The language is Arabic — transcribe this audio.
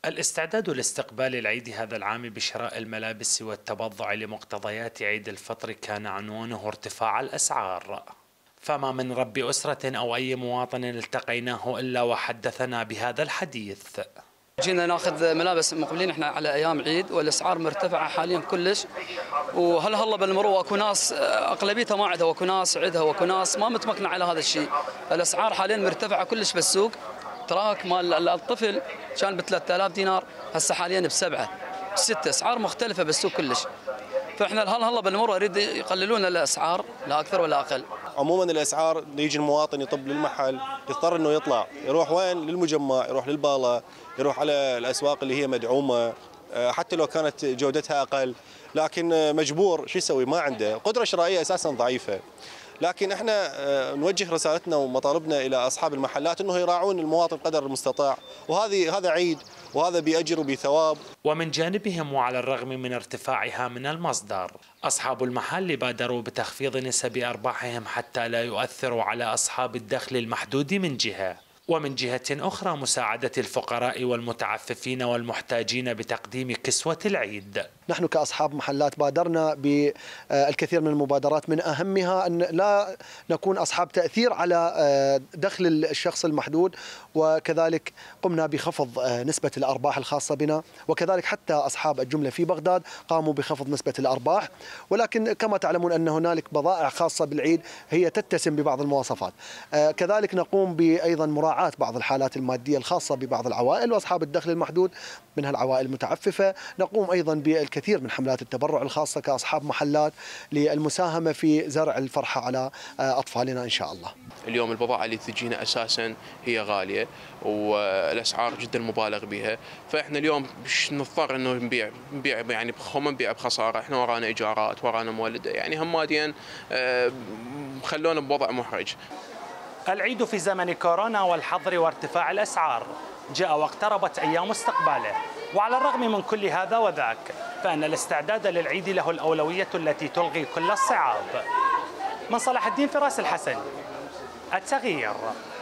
الاستعداد لاستقبال العيد هذا العام بشراء الملابس والتبضع لمقتضيات عيد الفطر كان عنوانه ارتفاع الأسعار، فما من رب أسرة أو أي مواطن التقيناه إلا وحدثنا بهذا الحديث. جينا ناخذ ملابس مقبلين احنا على ايام عيد والاسعار مرتفعه حاليا كلش، وهلا بالمرور اكو ناس اغلبيتها ما عندها، واكو ناس عندها، واكو ناس ما متمكنه على هذا الشيء. الاسعار حاليا مرتفعه كلش بالسوق. تراك مال الطفل كان ب 3000 دينار هسه حاليا بسبعه بسته، اسعار مختلفه بالسوق كلش. فاحنا هلا بالمرور يريد يقللون الاسعار لا اكثر ولا اقل. عموما الاسعار يجي المواطن يطب للمحل يضطر انه يطلع يروح وين؟ للمجمع، يروح للبالة، يروح على الاسواق اللي هي مدعومه حتى لو كانت جودتها اقل، لكن مجبور شو يسوي؟ ما عنده القدره الشرائيه اساسا ضعيفه. لكن احنا نوجه رسالتنا ومطالبنا الى اصحاب المحلات انه يراعون المواطن قدر المستطاع، هذا عيد وهذا بأجر وبثواب. ومن جانبهم وعلى الرغم من ارتفاعها من المصدر، أصحاب المحل بادروا بتخفيض نسب أرباحهم حتى لا يؤثروا على أصحاب الدخل المحدود من جهة، ومن جهة أخرى مساعدة الفقراء والمتعففين والمحتاجين بتقديم كسوة العيد. نحن كأصحاب محلات بادرنا بالكثير من المبادرات، من أهمها أن لا نكون أصحاب تأثير على دخل الشخص المحدود، وكذلك قمنا بخفض نسبة الأرباح الخاصة بنا، وكذلك حتى أصحاب الجملة في بغداد قاموا بخفض نسبة الأرباح. ولكن كما تعلمون أن هنالك بضائع خاصة بالعيد هي تتسم ببعض المواصفات. كذلك نقوم بأيضا مراعاة بعض الحالات المادية الخاصة ببعض العوائل وأصحاب الدخل المحدود، منها العوائل المتعففة. نقوم أيضا بالكثير من حملات التبرع الخاصة كأصحاب محلات للمساهمة في زرع الفرحة على أطفالنا إن شاء الله. اليوم البضائع اللي تجينا أساسا هي غالية والأسعار جدا مبالغ بها، فإحنا اليوم مش نضطر إنه نبيع يعني ما نبيع بخسارة. إحنا ورانا إيجارات، ورانا مولد، يعني هم ماديا خلونا بوضع محرج. العيد في زمن كورونا والحظر وارتفاع الأسعار جاء واقتربت أيام استقباله، وعلى الرغم من كل هذا وذاك فإن الاستعداد للعيد له الأولوية التي تلغي كل الصعاب. من صلاح الدين فراس الحسن، التغيير.